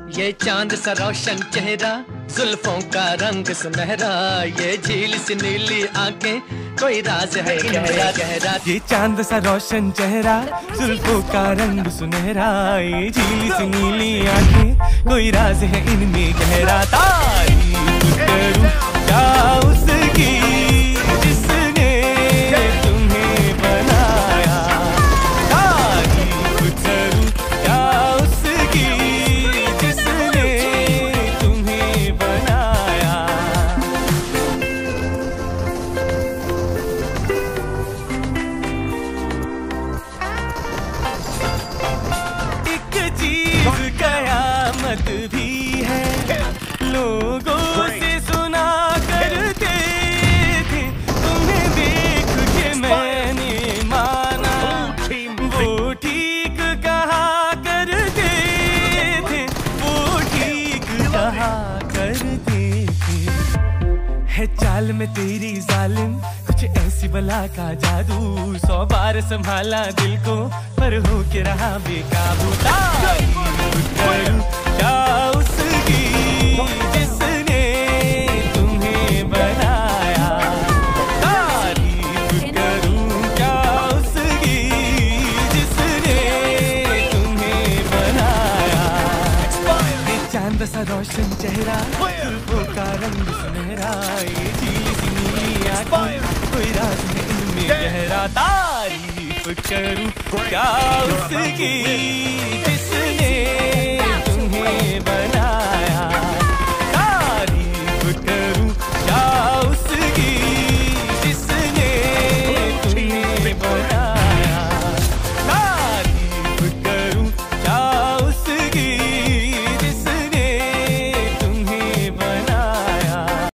ये चांद सा रोशन चेहरा, जुल्फों का रंग सुनहरा, ये झील सी नीली आंखें, कोई राज है गहरा गहरा। ये चांद सा रोशन चेहरा, जुल्फों का रंग सुनहरा, ये झील सी नीली आंखें, कोई राज है इनमें गहरा। तारीफ करूं क्या उसकी जिसने तुम्हें बनाया, तारीफ करूं क्या उसकी जिसने तुम्हें बनाया। एक चीज कयामत भी है, लोगों से सुना करते थे, तुम्हें देख के मैंने माना, वो ठीक कहा करते थे, वो ठीक कहा करते थे। है चाल में तेरी जालिम कुछ ऐसी बला का जादू, 100 बार संभाला दिल को पर हो के रहा बेकाबू। तारीफ करूं क्या उसकी जिसने तुम्हें बनाया, तारीफ करूं क्या उसकी जिसने तुम्हें बनाया। ये चांद सा रोशन चेहरा, जुल्फों का रंग सुनहरा, ये झील सी नीली आंखें, कोई राज है इनमें गहरा। तारीफ करूं क्या उसकी जिसने